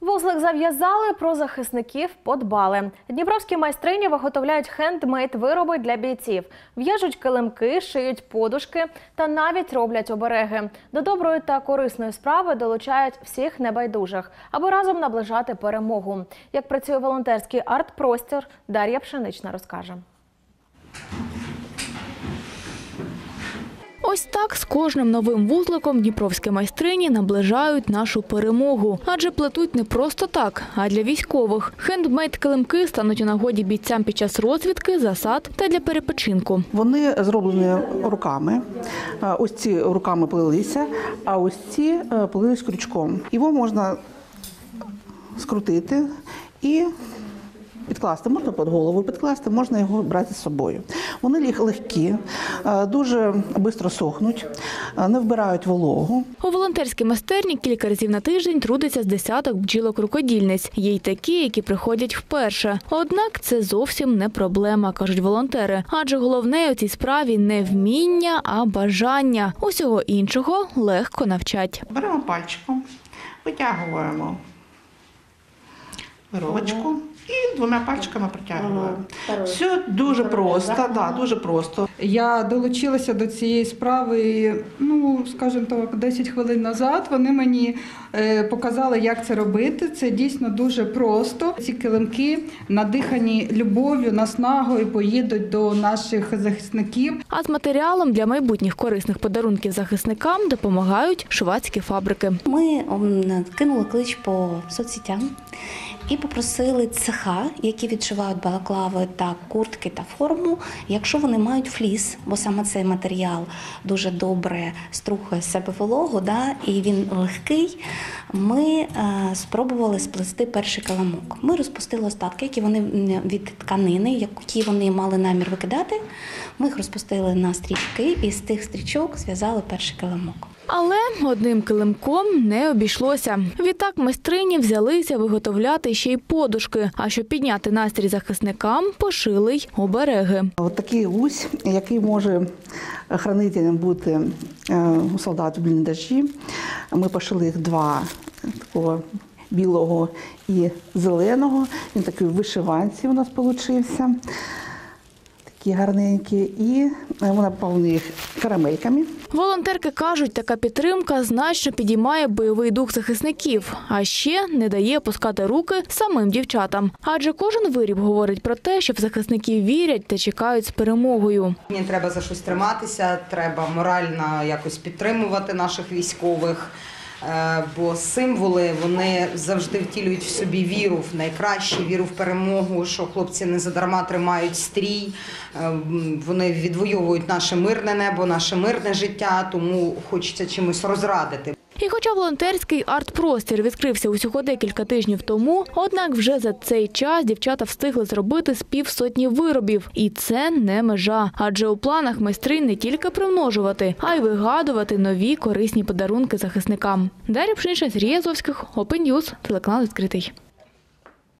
Вузлик зав'язали, про захисників подбали. Дніпровські майстрині виготовляють хендмейд-вироби для бійців. В'яжуть килимки, шиють подушки та навіть роблять обереги. До доброї та корисної справи долучають всіх небайдужих, аби разом наближати перемогу. Як працює волонтерський арт-простір, Дар'я Пшенична розкаже. Ось так з кожним новим вузликом дніпровські майстрині наближають нашу перемогу. Адже плетуть не просто так, а для військових. Хендмейд-килимки стануть у нагоді бійцям під час розвідки, засад та для перепочинку. Вони зроблені руками. Ось ці руками плелися, а ось ці плелись крючком. Його можна скрутити і підкласти, можна під голову підкласти, можна його брати з собою. Вони легкі, дуже швидко сохнуть, не вбирають вологу. У волонтерській майстерні кілька разів на тиждень трудиться з десяток бджілок-рукодільниць. Є й такі, які приходять вперше. Однак це зовсім не проблема, кажуть волонтери. Адже головне у цій справі не вміння, а бажання. Усього іншого легко навчать. Беремо пальчиком, витягуємо вировочку. І двома пальчиками притягуємо. Все дуже просто, дуже просто. Я долучилася до цієї справи, скажімо так, 10 хвилин назад. Вони мені показали, як це робити. Це дійсно дуже просто. Ці килимки надихані любов'ю, наснагою поїдуть до наших захисників. А з матеріалом для майбутніх корисних подарунків захисникам допомагають швадські фабрики. Ми кинули клич по соцсетям і попросили цеха, які відшивають балаклави та куртки та форму, якщо вони мають фліс, бо саме цей матеріал дуже добре струхує з себе вологу, і він легкий, ми спробували сплести перший килимок. Ми розпустили остатки, які вони від тканини, які вони мали намір викидати. Ми їх розпустили на стрічки і з тих стрічок зв'язали перший килимок. Але одним килимком не обійшлося. Відтак майстрині взялися виготовляти ще й подушки. А щоб підняти настрій захисникам, пошили й обереги. Ось такий гусь, який може хранителем бути у солдат в бліндажі. Ми пошили їх два, такого білого і зеленого. Він такий в вишиванці у нас вийшов. Такі гарненькі. І вона наповнює їх карамельками. Волонтерки кажуть, така підтримка значно підіймає бойовий дух захисників, а ще не дає опускати руки самим дівчатам. Адже кожен виріб говорить про те, що в захисників вірять та чекають з перемогою. Мені треба за щось триматися, треба морально якось підтримувати наших військових, бо символи, вони завжди втілюють в собі віру в найкраще, віру в перемогу, що хлопці не задарма тримають стрій, вони відвоюють наше мирне небо, наше мирне життя, тому хочеться чимось розрадити. І хоча волонтерський арт-простір відкрився усього декілька тижнів тому, однак вже за цей час дівчата встигли зробити з півсотні виробів. І це не межа. Адже у планах майстринь не тільки примножувати, а й вигадувати нові корисні подарунки захисникам. Дар'я Пшенична, Сергій Азовських, Open News, телеканал «Відкритий».